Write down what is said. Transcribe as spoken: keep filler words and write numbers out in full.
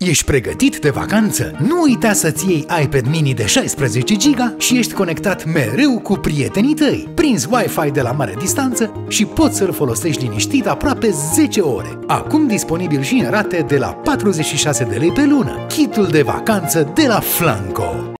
Ești pregătit de vacanță? Nu uita să-ți iei iPad mini de șaisprezece giga și ești conectat mereu cu prietenii tăi. Prinzi Wi-Fi de la mare distanță și poți să-l folosești liniștit aproape zece ore. Acum disponibil și în rate de la patruzeci și șase de lei pe lună. Kitul de vacanță de la Flanco.